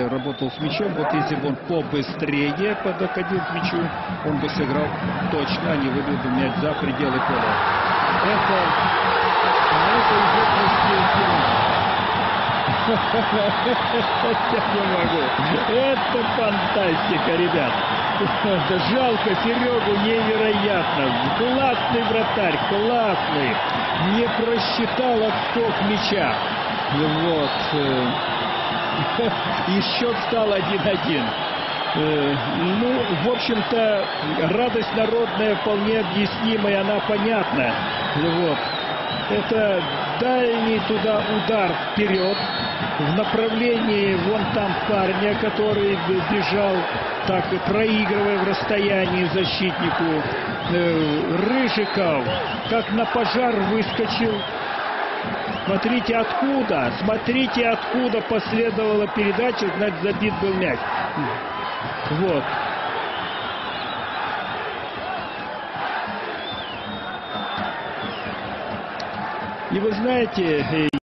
работал с мячом. Вот если бы он побыстрее подходил к мячу, он бы сыграл точно, а не выбил бы мяч за пределы поля. Это я не могу. Это фантастика, ребят. Жалко Серегу невероятно. Классный вратарь, классный. Не просчитал отскок мяча. Вот. И счет стал 1-1. Ну, в общем-то, радость народная вполне объяснимая, она понятна. Вот. Это дальний туда удар вперед в направлении вон там парня, который бежал, так проигрывая в расстоянии защитнику. Рыжиков как на пожар выскочил. Смотрите откуда последовала передача, значит, забит был мяч. Вот. И вы знаете,